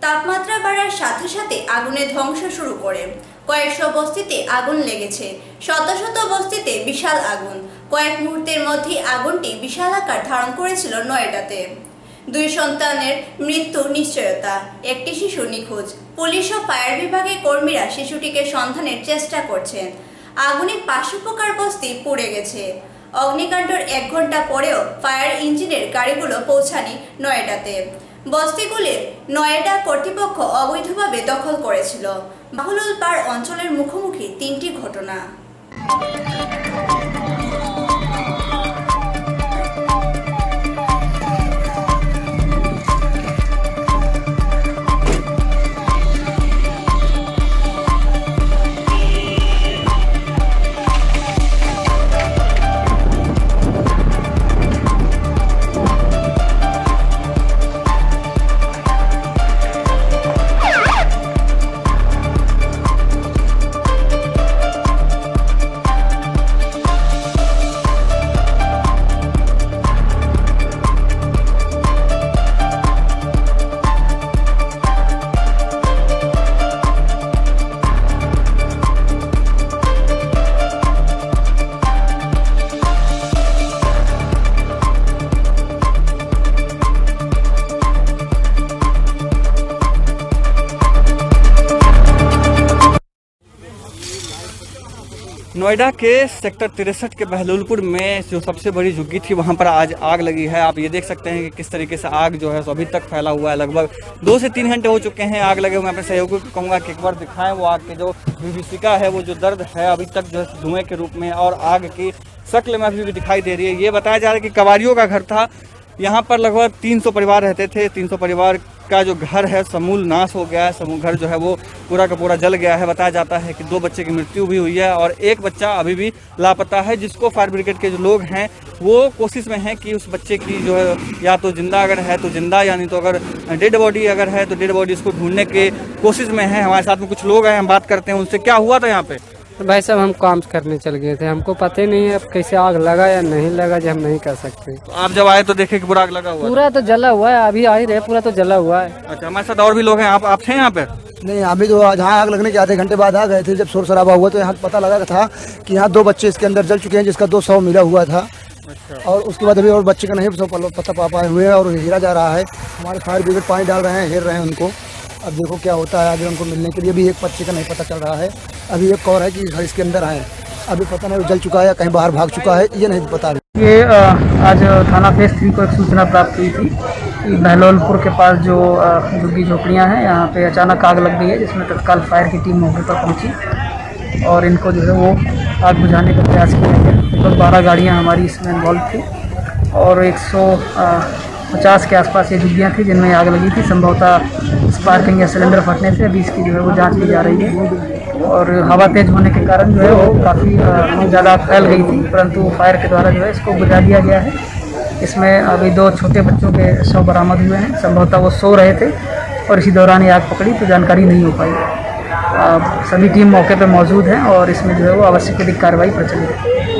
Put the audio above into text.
তাপমাত্রা বাড়ার সাথে সাথে আগুনে ধ্বংস শুরু করে। কয়েকশো বস্তিতে আগুন লেগেছে, শত শত বস্তিতে বিশাল আগুন। কয়েক মুহূর্তের মধ্যে আগুনটি বিশাল আকার ধারণ করেছিল নয়ডাতে। 2 সন্তানের মৃত্যু নিশ্চয়তা, একটি শিশু নিখোঁজ। পুলিশ ও ফায়ার বিভাগের কর্মীরা শিশুটিকে সন্ধানের চেষ্টা করছেন। আগুনে 500 প্রকার বস্তি পুড়ে গেছে। অগ্নিকাণ্ডের 1 ঘন্টা পরেও ফায়ার ইঞ্জিনের গাড়িগুলো পৌঁছানি নয়ডাতে। বস্তিগুলির নয়ডা কর্তৃপক্ষ অবৈধভাবে দখল করেছিল। বাহুলুল পার অঞ্চলের মুখোমুখি 3টি ঘটনা। नोएडा के सेक्टर 63 के बहलोलपुर में जो सबसे बड़ी झुग्गी थी वहां पर आज आग लगी है। आप ये देख सकते हैं कि किस तरीके से आग जो है सो अभी तक फैला हुआ है। लगभग 2 से 3 घंटे हो चुके हैं आग लगे हुए। मैं अपने सहयोगियों को कहूँगा कि एक बार दिखाएं वो आग के जो विभीषिका है, वो जो दर्द है अभी तक जो है धुएं के रूप में और आग की शक्ल में अभी भी दिखाई दे रही है। ये बताया जा रहा है कि कबाड़ियों का घर था। यहाँ पर लगभग 300 परिवार रहते थे। 300 परिवार का जो घर है समूल नाश हो गया है। समूह घर जो है वो पूरा का पूरा जल गया है। बताया जाता है कि 2 बच्चे की मृत्यु भी हुई है और एक बच्चा अभी भी लापता है, जिसको फायर ब्रिगेड के जो लोग हैं वो कोशिश में हैं कि उस बच्चे की जो है या तो जिंदा अगर है तो जिंदा, यानी तो अगर डेड बॉडी अगर है तो डेड बॉडी उसको ढूंढने के कोशिश में है। हमारे साथ में कुछ लोग हैं, हम बात करते हैं उनसे। क्या हुआ था यहाँ पे? भाई साहब हम काम करने चल गए थे, हमको पता ही नहीं है अब कैसे आग लगा या नहीं लगा, जो हम नहीं कर सकते। तो आप जब आए तो देखे कि पूरा आग लगा हुआ? पूरा तो जला हुआ है, अभी आ ही रहे, पूरा तो जला हुआ है। अच्छा, हमारे साथ और भी लोग हैं। आप थे यहाँ पे? नहीं, अभी तो जहाँ आग लगने के आधे घंटे बाद आ गए थे। जब शोर शराबा हुआ तो यहाँ पता लगा था कि यहाँ 2 बच्चे इसके अंदर जल चुके हैं, जिसका 2 शव मिला हुआ था। अच्छा। और उसके बाद अभी और बच्चे का नहीं पता पा पाए हुए हैं और हीरा जा रहा है। हमारे फायर ब्रिगेड पानी डाल रहे हैं, हेर रहे हैं उनको। अब देखो क्या होता है आगे उनको मिलने के लिए। भी एक बच्चे का नहीं पता चल रहा है। अभी एक और है कि घर इसके अंदर आए, अभी पता नहीं जल चुका है या कहीं बाहर भाग चुका है, ये नहीं बता रहे। ये आज थाना फेज 3 को एक सूचना प्राप्त हुई थी कि बहलोलपुर के पास जो झुग्गी झोपड़ियाँ हैं, यहाँ पे अचानक आग लग गई है, जिसमें तत्काल फायर की टीम मौके पर पहुँची और इनको जो है वो आग बुझाने का प्रयास किया गया। लगभग 12 गाड़ियाँ हमारी इसमें इन्वॉल्व थी और 150 के आसपास ये झुग्गियाँ थी जिनमें आग लगी थी। संभवतः स्पार्किंग या सिलेंडर फटने से अभी इसकी जो है वो जांच की जा रही है और हवा तेज होने के कारण जो है वो काफ़ी ज़्यादा फैल गई थी, परंतु फायर के द्वारा जो है इसको बुझा दिया गया है। इसमें अभी 2 छोटे बच्चों के शव बरामद हुए हैं। संभवतः वो सो रहे थे और इसी दौरान ये आग पकड़ी, तो जानकारी नहीं हो पाई। सभी टीम मौके पर मौजूद हैं और इसमें जो है वो आवश्यक कार्रवाई प्रचलित है।